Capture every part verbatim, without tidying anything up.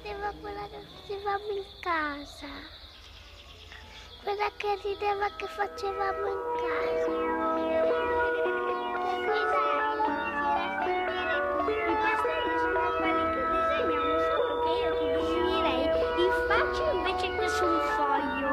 rideva quella che facevamo in casa. Quella che rideva che facevamo in casa. I pastelli sono quelli che disegniamo, solo che io ti disegnerei in faccia invece che su un foglio.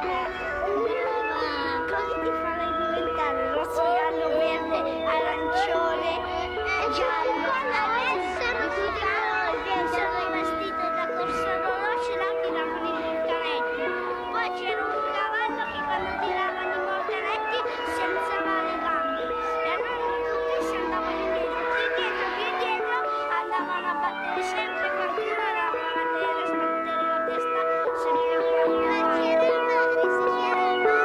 Ma così ti farai diventare rosso, giallo, verde, arancione, giallo. Essere tutti sono i vestiti da corsa veloce, là tiravano i mortaretti. Poi c'era un cavallo che quando tiravano i mortaretti si alzava le gambe. E allora tutti si andavano indietro, più dietro, più dietro, andavano a battere sempre, continuavano a battere, sbattere la testa sempre un po' più avanti. C'era il mare, se c'era il mare.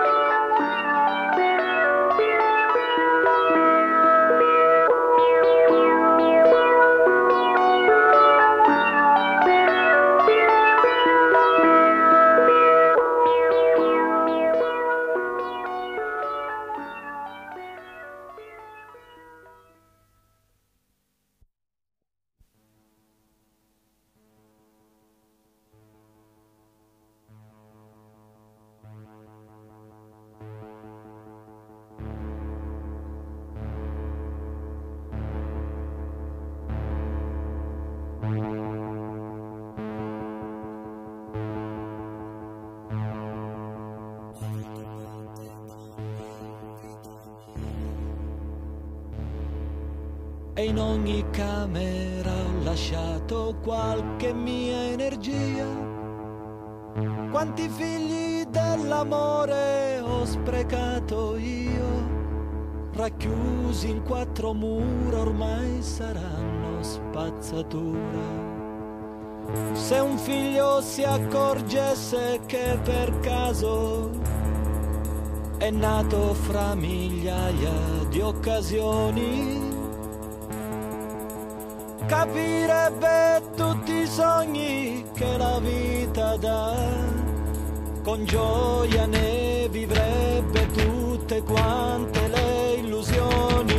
E in ogni camera ho lasciato qualche mia energia. Quanti figli dell'amore ho sprecato io, racchiusi in quattro mura ormai saranno spazzatura. Se un figlio si accorgesse che per caso è nato fra migliaia di occasioni, capirebbe tutti i sogni che la vita dà, con gioia ne vivrebbe tutte quante le illusioni.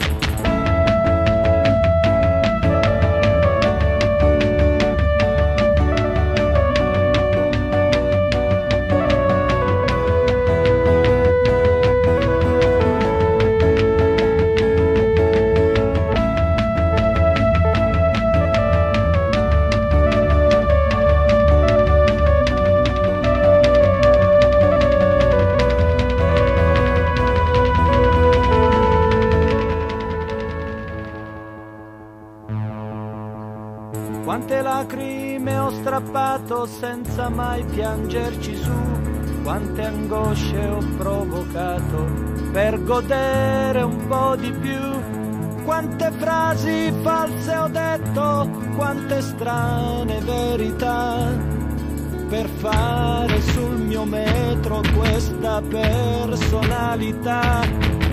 Quante lacrime ho strappato senza mai piangerci su, quante angosce ho provocato per godere un po' di più, quante frasi false ho detto, quante strane verità, per fare sul mio metro questa personalità.